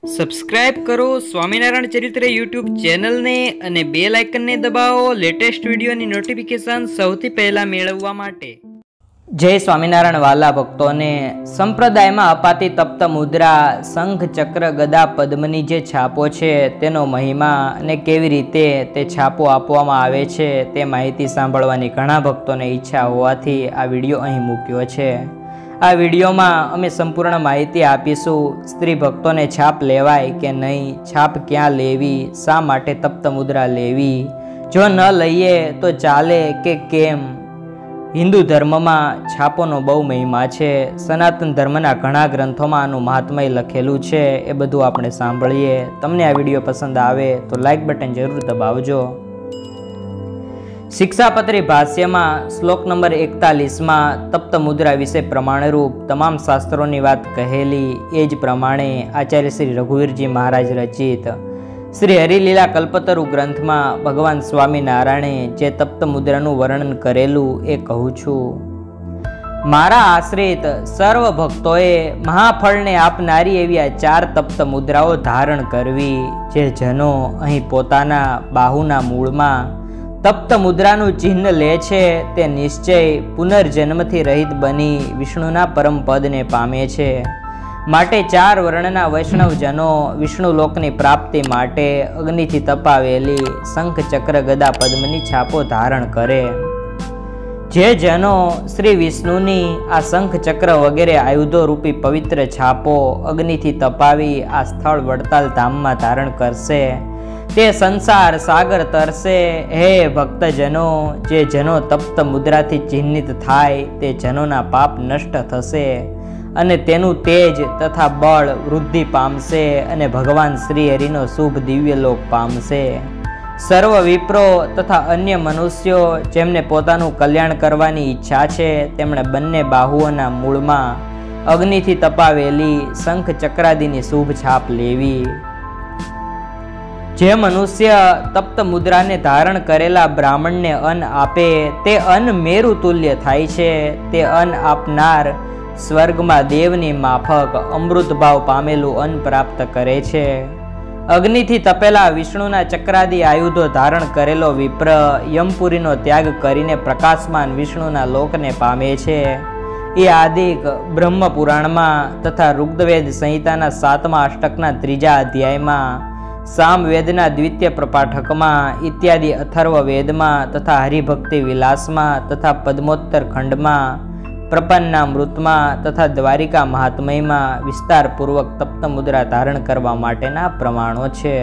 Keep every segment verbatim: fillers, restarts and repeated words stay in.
Subscribe કરો સ્વામિનારાયણ ચરિત્ર YouTube ચેનલને અને બેલ આઇકનને દબાવો લેટેસ્ટ વિડીયોની નોટિફિકેશન સૌથી પહેલા મેળવવા માટે। જય સ્વામિનારાયણ વાલા ભક્તોને, સંપ્રદાયમાં અપાતી તપ્ત મુદ્રા, શંખ, ચક્ર, ગદા, પદ્મની જે છાપો છે તેનો મહિમા અને કેવી રીતે તે છાપો આપવામાં આવે છે તે માહિતી સાંભળવાની ઘણા ભક્તોને ઈચ્છા હોવાથી આ વિડીયો અહીં મૂક્યો છે। આ વિડીયોમાં અમે સંપૂર્ણ માહિતી આપીશું। સ્ત્રી ભક્તોને છાપ લેવાય કે નહીં, છાપ ક્યાં લેવી, શા માટે તપ્ત મુદ્રા લેવી, જો ન લઈએ તો ચાલે કે કેમ। હિન્દુ ધર્મમાં છાપોનો બહુ મહિમા છે। સનાતન ધર્મના ઘણા ગ્રંથોમાં આનું મહાત્મય લખેલું છે, એ બધું આપણે સાંભળીએ। તમને આ વિડીયો પસંદ આવે તો લાઈક બટન જરૂર દબાવજો। શિક્ષાપત્રી ભાષ્યમાં શ્લોક નંબર એકતાલીસમાં તપ્ત મુદ્રા વિશે પ્રમાણરૂપ તમામ શાસ્ત્રોની વાત કહેલી, એ જ પ્રમાણે આચાર્ય શ્રી રઘુવીરજી મહારાજ રચિત શ્રી હરિલીલા કલ્પતરુ ગ્રંથમાં ભગવાન સ્વામિનારાયણે જે તપ્ત મુદ્રાનું વર્ણન કરેલું એ કહું છું। મારા આશ્રિત સર્વ ભક્તોએ મહાફળને આપનારી એવી આ ચાર તપ્ત મુદ્રાઓ ધારણ કરવી, જે જનો અહીં પોતાના બાહુના મૂળમાં તપ્ત મુદ્રાનું ચિહ્ન લે છે તે નિશ્ચય પુનર્જન્મથી રહિત બની વિષ્ણુના પરમ પદને પામે છે। માટે ચાર વર્ણના વૈષ્ણવજનો વિષ્ણુ લોકની પ્રાપ્તિ માટે અગ્નિથી તપાવેલી શંખ, ચક્ર, ગદા, પદ્મની છાપો ધારણ કરે। જે જનો શ્રી વિષ્ણુની આ શંખ, ચક્ર વગેરે આયુધો રૂપી પવિત્ર છાપો અગ્નિથી તપાવી આ સ્થળ વડતાલ ધામમાં ધારણ કરશે તે સંસાર સાગર તરશે। હે ભક્તજનો, જે જનો તપ્ત મુદ્રાથી ચિહ્નિત થાય તે જનોના પાપ નષ્ટ થશે અને તેનું તેજ તથા બળ વૃદ્ધિ પામશે અને ભગવાન શ્રી હરિનો શુભ દિવ્ય લોક પામશે। સર્વ વિપ્રો તથા અન્ય મનુષ્યો જેમને પોતાનું કલ્યાણ કરવાની ઈચ્છા છે તેમણે બંને બાહુઓના મૂળમાં અગ્નિથી તપાવેલી શંખ, ચક્રાદિની શુભ છાપ લેવી। જે મનુષ્ય તપ્ત મુદ્રાને ધારણ કરેલા બ્રાહ્મણને અન્ન આપે તે અન્ન મેરુ તુલ્ય થાય છે। તે અન્ન આપનાર સ્વર્ગમાં દેવની માફક અમૃત ભાવ પામેલું અન્ન પ્રાપ્ત કરે છે। અગ્નિથી તપેલા વિષ્ણુના ચક્રાદિ આયુધો ધારણ કરેલો વિપ્ર યમપુરીનો ત્યાગ કરીને પ્રકાશમાન વિષ્ણુના લોકને પામે છે। એ આદિક બ્રહ્મ પુરાણમાં તથા ઋગ્વેદ સંહિતાના સાતમા અષ્ટકના ત્રીજા અધ્યાયમાં, સામવેદના દ્વિતીય પ્રપાઠકમાં ઇત્યાદિ અથર્વ વેદમાં તથા હરિભક્તિ વિલાસમાં તથા પદ્મોત્તર ખંડમાં, પ્રપન્નામૃતમાં તથા દ્વારિકા મહાત્મયમાં વિસ્તારપૂર્વક તપ્ત મુદ્રા ધારણ કરવા માટેના પ્રમાણો છે।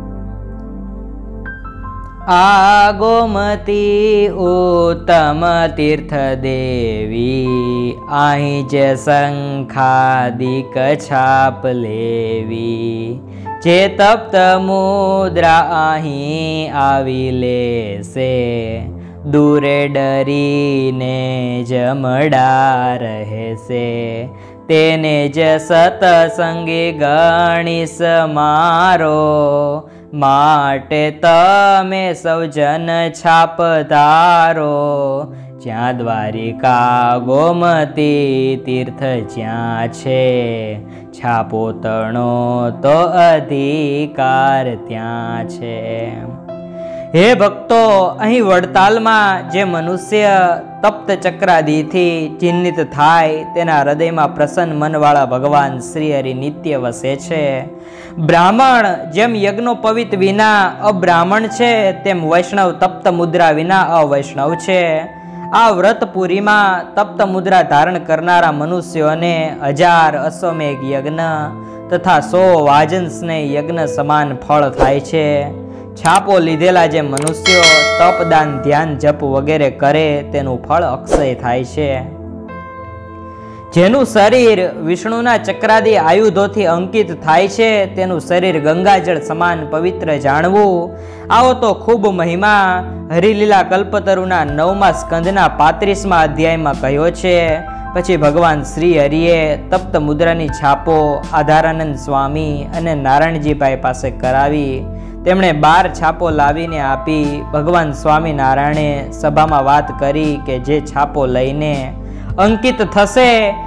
આ ગોમતી ઉત્તમ તીર્થ દેવી, અહીં જ શંખાદિક છાપ લેવી, જે તપ્ત મુદ્રા અહીં આવી લેશે, દૂરે ડરીને જમડા રહેશે, તેને જ સતસંગી ગણીશ મારો, માટે તમે સૌ જન છાપ ધારો, જ્યાં દ્વારિકા ગોમતી તીર્થ જ્યાં છે, છાપો તણો તો અધિકાર ત્યાં છે। હે ભક્તો, અહીં વડતાલમાં જે મનુષ્ય તપ્ત ચક્રાદિથી ચિહ્નિત થાય તેના હૃદયમાં પ્રસન્ન મનવાળા ભગવાન શ્રી હરિ નિત્ય વસે છે। બ્રાહ્મણ જેમ યજ્ઞોપવિત વિના અબ્રાહ્મણ છે તેમ વૈષ્ણવ તપ્ત મુદ્રા વિના અવૈષ્ણવ છે। આ વ્રતપુરીમાં તપ્ત મુદ્રા ધારણ કરનારા મનુષ્યોને હજાર અશ્વમેઘ યજ્ઞ તથા સો વાજન યજ્ઞ સમાન ફળ થાય છે। છાપો લીધેલા જે મનુષ્યો તપ, દાન, ધ્યાન, જપ વગેરે કરે તેનું ફળ અક્ષય થાય છે। જેનું શરીર વિષ્ણુના ચક્રાદિ આયુધોથી અંકિત થાય છે તેનું શરીર ગંગાજળ સમાન પવિત્ર જાણવું। આવો તો ખૂબ મહિમા હરિલીલા કલ્પતરુના નવમા સ્કંદના પાંત્રીસમા અધ્યાયમાં કહ્યો છે। પછી ભગવાન શ્રી હરિએ તપ્ત મુદ્રાની છાપો આધારાનંદ સ્વામી અને નારાયણજીભાઈ પાસે કરાવી। તેમણે બાર છાપો લાવીને આપી। ભગવાન સ્વામિનારાયણે સભામાં વાત કરી કે જે છાપો લઈને અંકિત થશે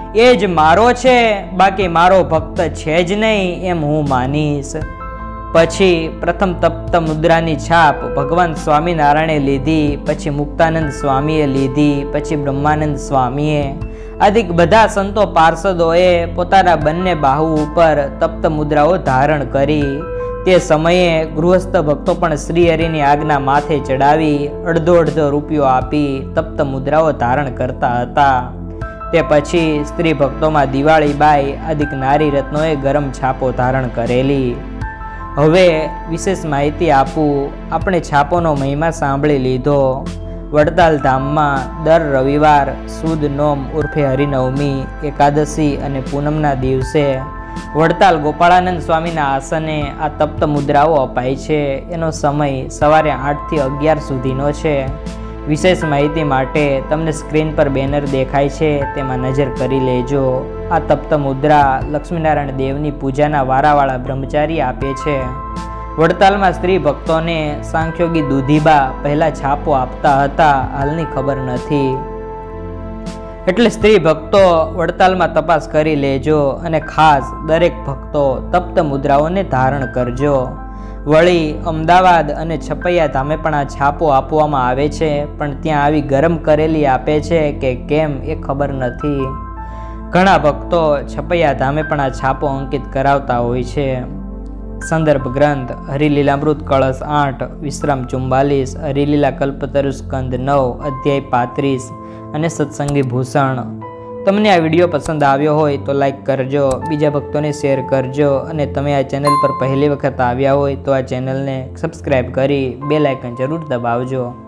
એ જ મારો છે, બાકી મારો ભક્ત છે જ નહીં એમ હું માનીશ. પછી પ્રથમ તપ્ત મુદ્રાની છાપ ભગવાન સ્વામિનારાયણે લીધી, પછી મુક્તાનંદ સ્વામીએ લીધી, પછી બ્રહ્માનંદ સ્વામીએ, આદિક બધા સંતો પાર્ષદોએ પોતાના બંને બાહુ ઉપર તપ્ત મુદ્રાઓ ધારણ કરી. તે સમયે ગૃહસ્થ ભક્તો પણ શ્રીહરિની આજ્ઞા માથે ચડાવી અડધો અડધો રૂપિયો આપી તપ્ત મુદ્રાઓ ધારણ કરતા હતા. તે પછી સ્ત્રી ભક્તોમાં દિવાળીબાઈ આદિક નારી રત્નોએ ગરમ છાપો ધારણ કરેલી. હવે વિશેષ માહિતી આપું. આપણે છાપોનો મહિમા સાંભળી લીધો. વડતાલ ધામમાં દર રવિવાર સુદ નોમ ઉર્ફે હરિનવમી, એકાદશી અને પૂનમના દિવસે વડતાલ ગોપાળાનંદ સ્વામીના આસને આ તપ્ત મુદ્રાઓ અપાય છે. એનો સમય સવારે આઠથી અગિયાર સુધીનો છે. વિશેષ માહિતી માટે તમને સ્ક્રીન પર બેનર દેખાય છે, તેમાં નજર કરી લેજો. આ તપ્ત મુદ્રા લક્ષ્મીનારાયણ દેવની પૂજાના વારાવાળા બ્રહ્મચારી આપે છે. વડતાલમાં સ્ત્રી ભક્તોને સાંખ્યોગી દુધીબા પહેલા છાપો આપતા હતા, હાલની ખબર નથી. એટલે સ્ત્રી ભક્તો વડતાલમાં તપાસ કરી લેજો અને ખાસ દરેક ભક્તો તપ્ત મુદ્રાઓને ધારણ કરજો. વળી અમદાવાદ અને છપૈયા ધામે પણ આ છાપો આપવામાં આવે છે, પણ ત્યાં આવી ગરમ કરેલી આપે છે કે કેમ એ ખબર નથી. ઘણા ભક્તો છપૈયા ધામે પણ આ છાપો અંકિત કરાવતા હોય છે. સંદર્ભ ગ્રંથ હરિલીલામૃત કળશ આઠ, વિશ્રામ ચુમ્બાલીસ, હરિલીલા કલ્પતરુ સ્કંદ નવ, અધ્યાય પાંત્રીસ અને સત્સંગી ભૂષણ. તમને આ વિડીયો પસંદ આવ્યો હોય તો લાઈક કરજો, બીજા ભક્તોને શેર કરજો અને તમે આ ચેનલ પર પહેલી વખત આવ્યા હોય તો આ ચેનલને સબસ્ક્રાઈબ કરી બેલ આઇકન જરૂર દબાવજો.